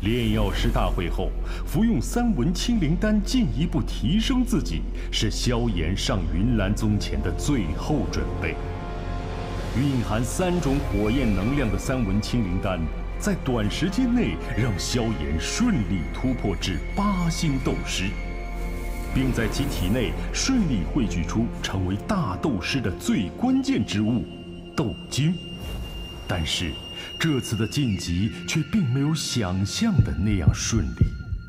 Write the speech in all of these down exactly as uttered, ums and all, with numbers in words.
炼药师大会后，服用三文清灵丹，进一步提升自己，是萧炎上云岚宗前的最后准备。蕴含三种火焰能量的三文清灵丹，在短时间内让萧炎顺利突破至八星斗师，并在其体内顺利汇聚出成为大斗师的最关键之物——斗精。但是，这次的晋级却并没有想象的那样顺利。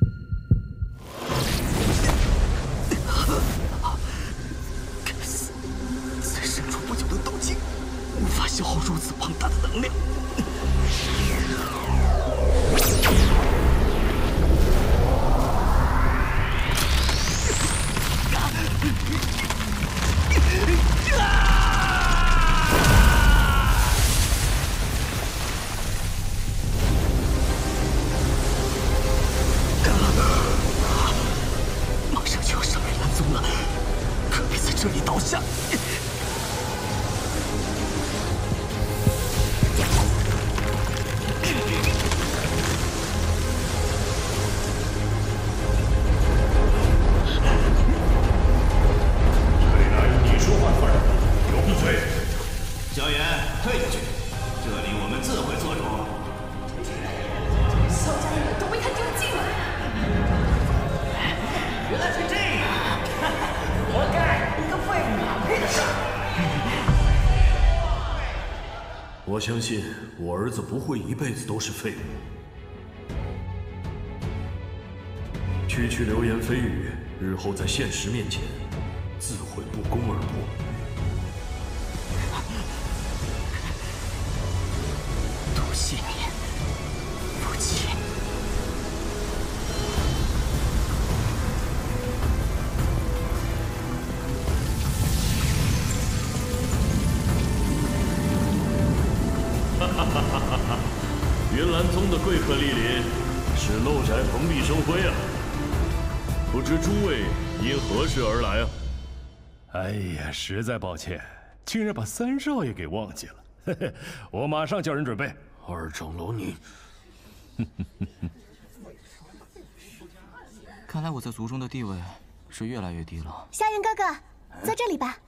该死！才生出不久的斗精，无法消耗如此庞大的能量。马上就要上云岚宗了，可别在这里倒下。 我相信我儿子不会一辈子都是废物。区区流言蜚语，日后在现实面前，自会不攻而破。 多谢你，父亲。 云岚宗的贵客莅临，使陋宅蓬荜生辉啊！不知诸位因何事而来啊？ 哎呀，实在抱歉，竟然把三少爷给忘记了。嘿嘿，我马上叫人准备。 二长老你， 看来我在族中的地位是越来越低了。 萧炎哥哥，坐这里吧。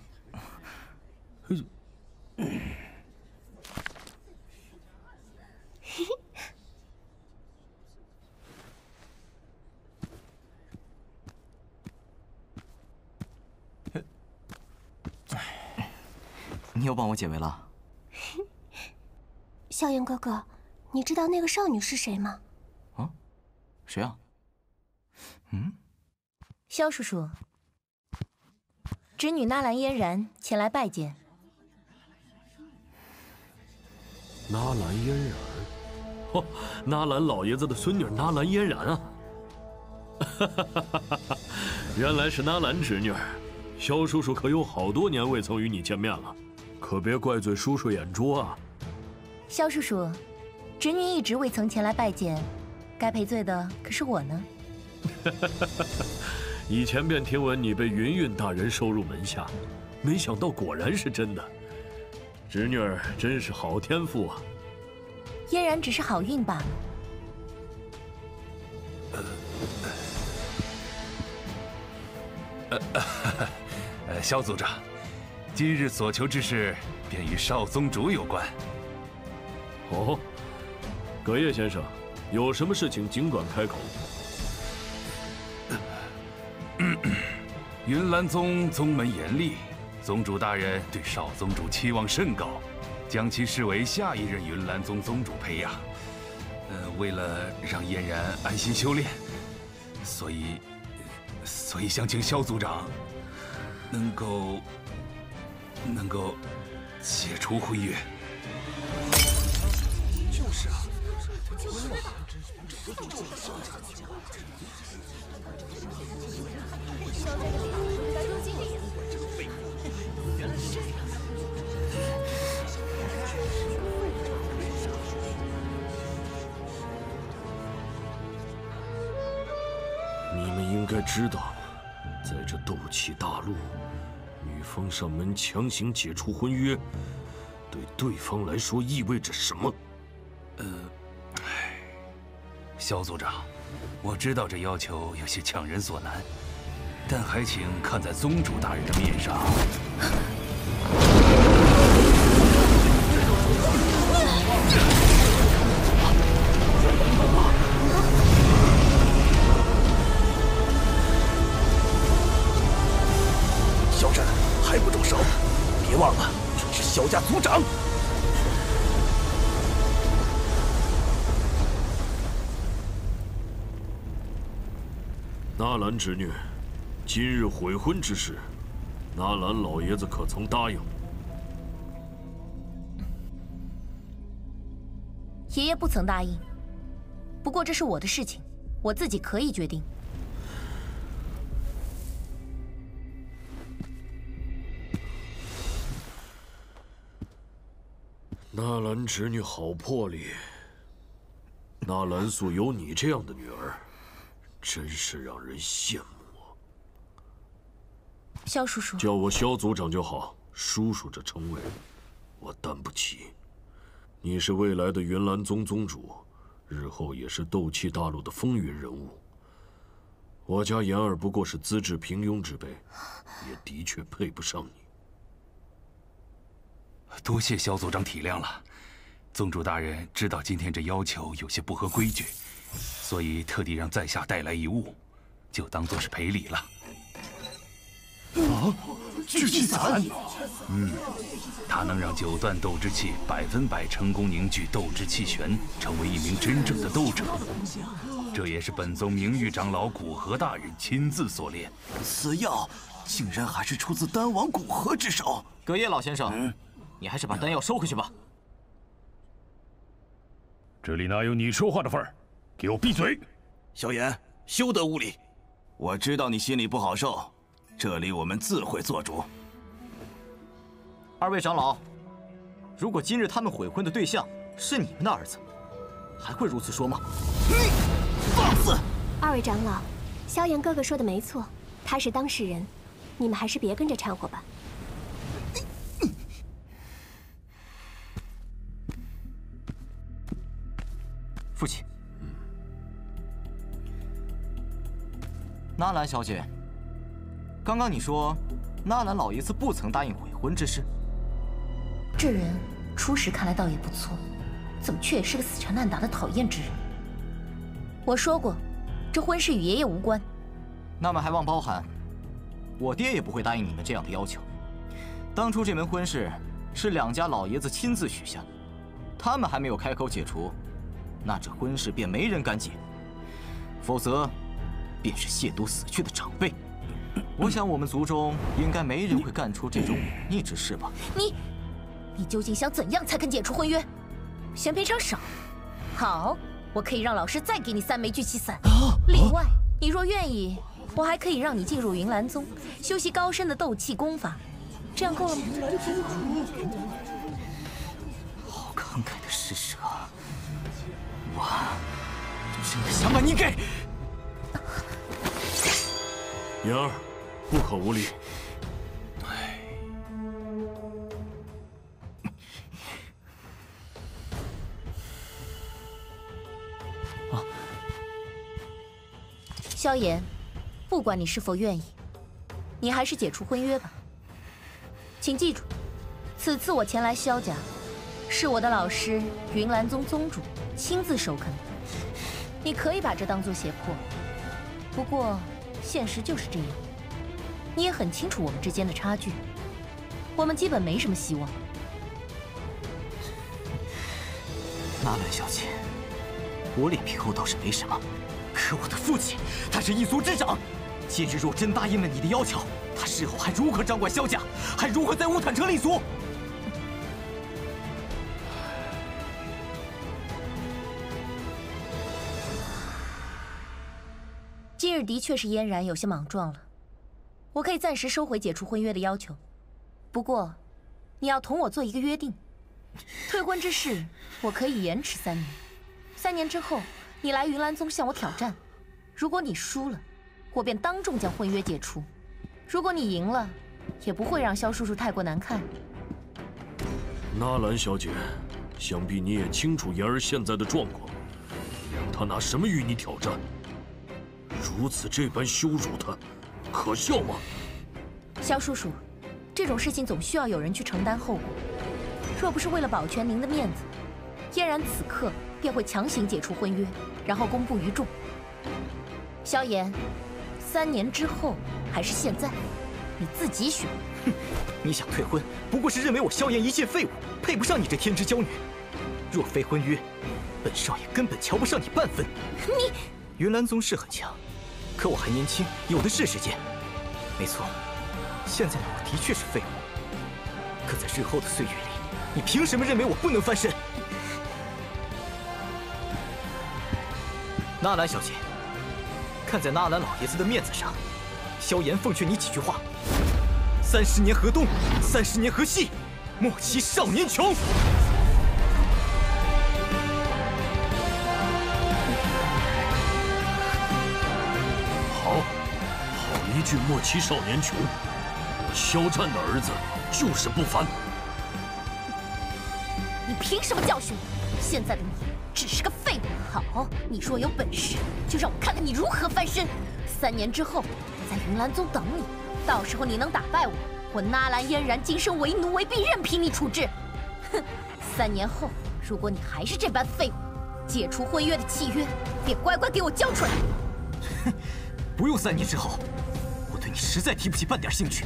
你又帮我解围了。 萧炎哥哥，你知道那个少女是谁吗？ 啊？谁啊？嗯？ 萧叔叔，侄女纳兰嫣然前来拜见。 纳兰嫣然，哦，纳兰老爷子的孙女纳兰嫣然啊！哈哈哈哈哈！原来是纳兰侄女，萧叔叔可有好多年未曾与你见面了。可别怪罪叔叔眼拙啊！ 萧叔叔，侄女一直未曾前来拜见，该赔罪的可是我呢。 以前便听闻你被云韵大人收入门下，没想到果然是真的。侄女儿真是好天赋啊！ 嫣然只是好运罢了。 呃，呃，萧族长。今日所求之事，便与少宗主有关。 哦，葛叶先生，有什么事情尽管开口。 云岚宗宗门严厉，宗主大人对少宗主期望甚高，将其视为下一任云岚宗宗主培养。呃，为了让嫣然安心修炼，所以，所以想请萧族长能够。能够解除婚约。 就是啊， 你们应该知道，在这斗气大陆。女方上门强行解除婚约，对对方来说意味着什么？ 呃，唉， 萧族长，我知道这要求有些强人所难，但还请看在宗主大人的面上。 萧战还不动手？别忘了，你是萧家族长。 纳兰侄女，今日悔婚之事，纳兰老爷子可曾答应？ 爷爷不曾答应。不过这是我的事情，我自己可以决定。 纳兰侄女好魄力，纳兰素有你这样的女儿。 真是让人羡慕啊！ 萧叔叔， 叫我萧族长就好，叔叔这称谓我担不起。你是未来的云岚宗宗主，日后也是斗气大陆的风云人物。我家言儿不过是资质平庸之辈，也的确配不上你。 多谢萧族长体谅了，宗主大人知道今天这要求有些不合规矩。 所以特地让在下带来一物，就当做是赔礼了。 啊，聚气伞！ 嗯，它能让九段斗之气百分百成功凝聚斗之气旋，成为一名真正的斗者。这也是本宗名誉长老古河大人亲自所炼。 此药竟然还是出自丹王古河之手。 葛叶老先生，嗯、你还是把丹药收回去吧。 这里哪有你说话的份儿？ 给我闭嘴！ 萧炎，休得无礼！我知道你心里不好受，这里我们自会做主。 二位长老，如果今日他们悔婚的对象是你们的儿子，还会如此说吗？ 你放肆！ 二位长老，萧炎哥哥说的没错，他是当事人，你们还是别跟着掺和吧。 父亲。 纳兰小姐，刚刚你说，纳兰老爷子不曾答应悔婚之事。 这人初时看来倒也不错，怎么却也是个死缠烂打的讨厌之人？我说过，这婚事与爷爷无关。 那么还望包涵，我爹也不会答应你们这样的要求。当初这门婚事是两家老爷子亲自许下，他们还没有开口解除，那这婚事便没人敢解，否则。 便是亵渎死去的长辈，我想我们族中应该没人会干出这种忤逆之事吧？ 你，你究竟想怎样才肯解除婚约？嫌赔偿少？好，我可以让老师再给你三枚聚气伞。另外，你若愿意，我还可以让你进入云岚宗，修习高深的斗气功法。这样够了吗？ 好慷慨的施舍，我真的想把你给…… 言儿，不可无礼。 唉， 啊，萧炎，不管你是否愿意，你还是解除婚约吧。请记住，此次我前来萧家，是我的老师云岚宗宗主亲自授肯的。你可以把这当作胁迫，不过。 现实就是这样，你也很清楚我们之间的差距，我们基本没什么希望。 纳兰小姐，我脸皮厚倒是没什么，可我的父亲他是一族之长，今日若真答应了你的要求，他日后还如何掌管萧家，还如何在乌坦城立足？ 今日的确是嫣然有些莽撞了，我可以暂时收回解除婚约的要求，不过，你要同我做一个约定，退婚之事我可以延迟三年，三年之后你来云岚宗向我挑战，如果你输了，我便当众将婚约解除；如果你赢了，也不会让萧叔叔太过难看。 纳兰小姐，想必你也清楚言儿现在的状况。 让他拿什么与你挑战？如此这般羞辱他，可笑吗？ 萧叔叔，这种事情总需要有人去承担后果。若不是为了保全您的面子，嫣然此刻便会强行解除婚约，然后公布于众。萧炎，三年之后还是现在，你自己选。 哼，你想退婚，不过是认为我萧炎一介废物，配不上你这天之娇女。若非婚约，本少爷根本瞧不上你半分。 你， 云岚宗是很强，可我还年轻，有的是时间。没错，现在的我的确是废物，可在日后的岁月里，你凭什么认为我不能翻身？纳兰小姐，看在纳兰老爷子的面子上，萧炎奉劝你几句话：三十年河东，三十年河西，莫欺少年穷。 好，好一句莫欺少年穷。我萧战的儿子就是不凡。 你凭什么教训我？现在的你只是个废物。好，你若有本事，就让我看看你如何翻身。三年之后，我在云岚宗等你，到时候你能打败我，我纳兰嫣然今生为奴为婢，任凭你处置。哼，三年后，如果你还是这般废物，解除婚约的契约便乖乖给我交出来。 哼，不用三年之后，我对你实在提不起半点兴趣。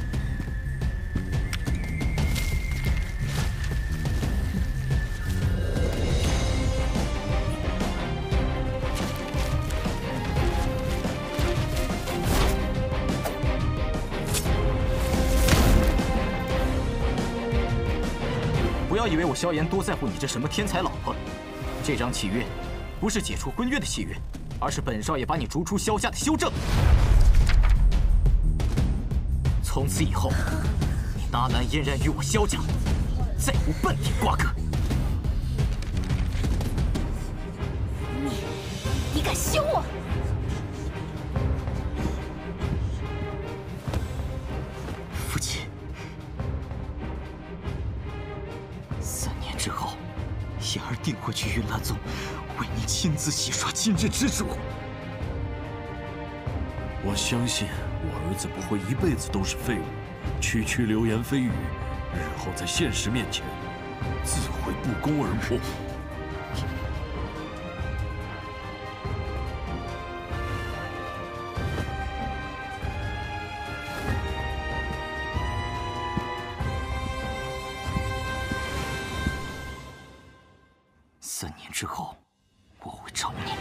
不要以为我萧炎多在乎你这什么天才老婆，这张契约不是解除婚约的契约，而是本少爷把你逐出萧家的修正。从此以后，你纳兰嫣然与我萧家再无半点瓜葛。 你，你敢休我？ 父亲，三年之后，嫣儿定会去云岚宗，为您亲自洗刷今日之主。 我相信我儿子不会一辈子都是废物，区区流言蜚语，日后在现实面前，自会不攻而破。 三年之后，我会找你。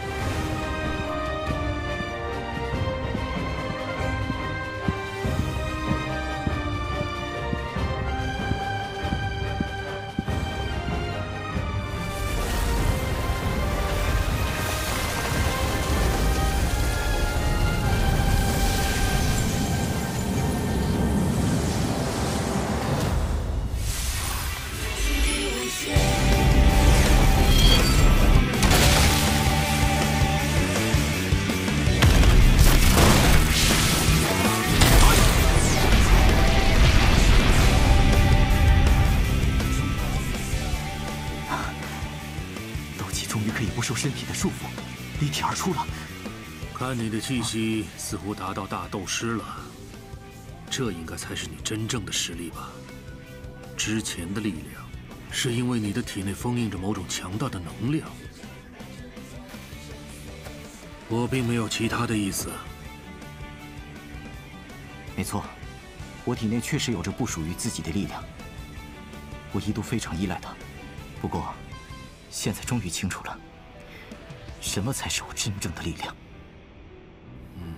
终于可以不受身体的束缚，离体而出了。 看你的气息，似乎达到大斗师了，这应该才是你真正的实力吧？之前的力量，是因为你的体内封印着某种强大的能量。我并没有其他的意思。 没错，我体内确实有着不属于自己的力量，我一度非常依赖它。不过，现在终于清楚了，什么才是我真正的力量。 嗯。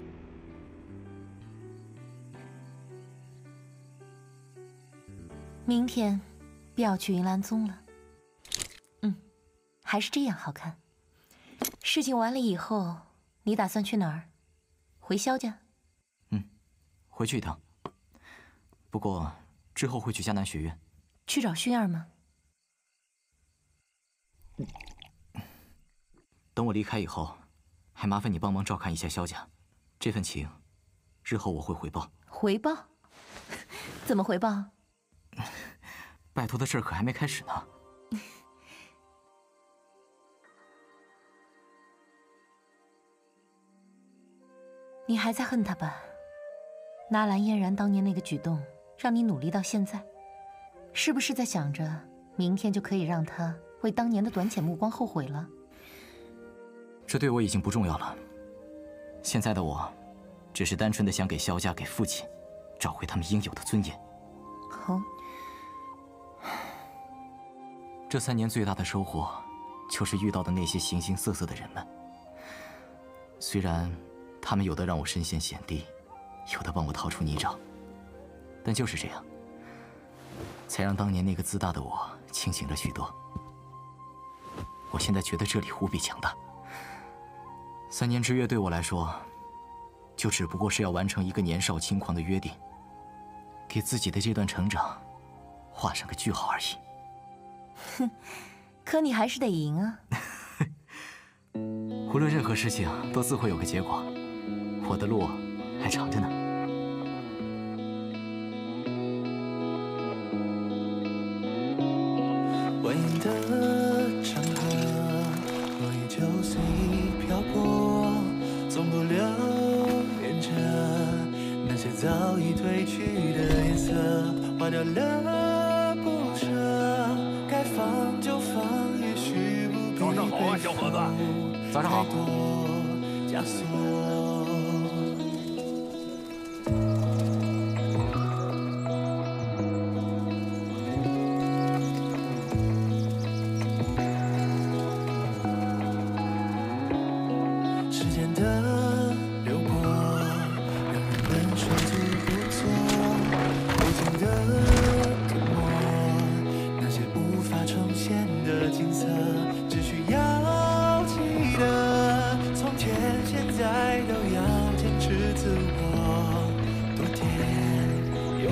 明天便要去云岚宗了。嗯，还是这样好看。事情完了以后，你打算去哪儿？回萧家？ 嗯，回去一趟。不过之后会去迦南学院。 去找薰儿吗？ 等我离开以后，还麻烦你帮忙照看一下萧家。这份情，日后我会回报。 回报？怎么回报？ 拜托的事可还没开始呢。 你还在恨他吧？纳兰嫣然当年那个举动，让你努力到现在，是不是在想着明天就可以让他为当年的短浅目光后悔了？ 这对我已经不重要了。现在的我，只是单纯的想给萧家、给父亲，找回他们应有的尊严。 哦， 这三年最大的收获，就是遇到的那些形形色色的人们。虽然他们有的让我身陷险地，有的帮我逃出泥沼，但就是这样，才让当年那个自大的我清醒了许多。我现在觉得这里无比强大。三年之约对我来说，就只不过是要完成一个年少轻狂的约定，给自己的这段成长画上个句号而已。 哼，可你还是得赢啊！ 无论任何事情都自会有个结果，我的路还长着呢。 蜿蜒的长河，落叶就随意漂泊，总不留恋着那些早已褪去的颜色，花掉了不舍，该放就放，也许不必早上好啊，小伙子。 早上好。 枷锁。时间的流过，让人们手足无措，无尽的吞没，那些无法重现的景色，只需要记得，从前现在都要坚持自我，多点幽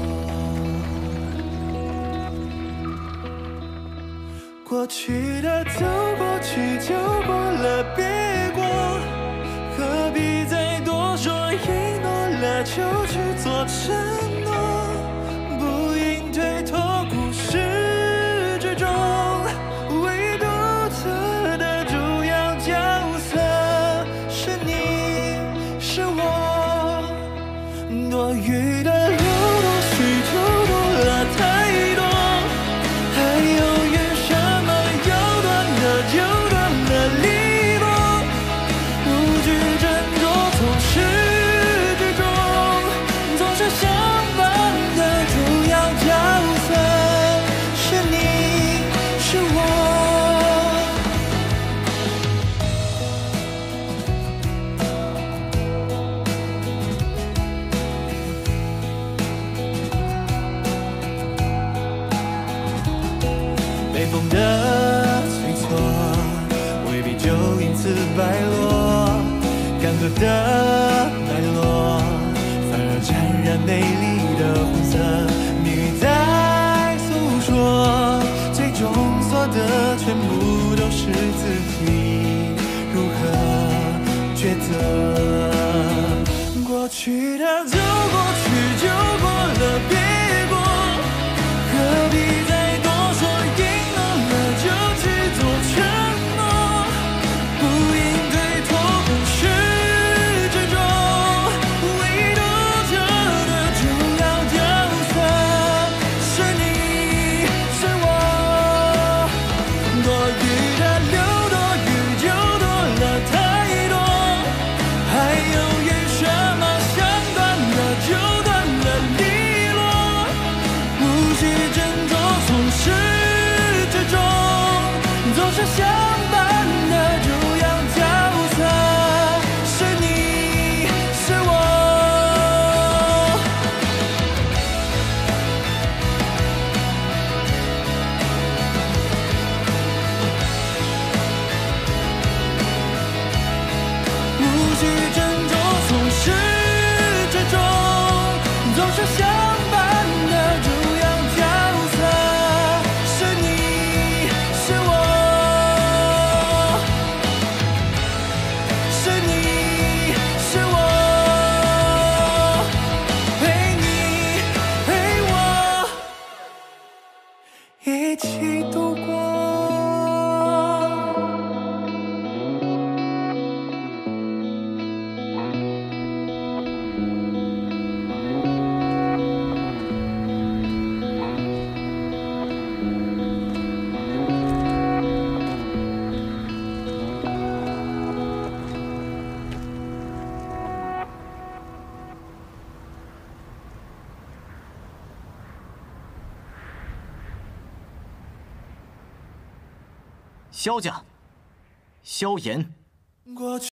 默。过去的走过去就过了，别过，何必再多说？一诺了就去做承诺，不应推脱故事之中唯独特的主要角色，是你是我，多余的流多许就多了太多，还犹豫什么？要断的就断了利落，无惧斟酌，从始至终，总是相伴的主要角色，是你是我。被风的催促，未必就因此败落，干涸的脉络，反而沾染美丽的红色。命运在诉说，最终所得全部都是自己如何抉择。过去的走过去就过了，别过，何必再多说？赢了了就去做承诺，不应推脱故事之中唯独特的主要角色，是你是我，多余的留多余就多了太多，还犹豫什么？想断了就断了利落，无需斟酌，从始至终，总是相伴的主要角色，是你是我。无需斟酌，从始至终，总是相伴的主要角色，是你是我。 萧家，萧炎。 过去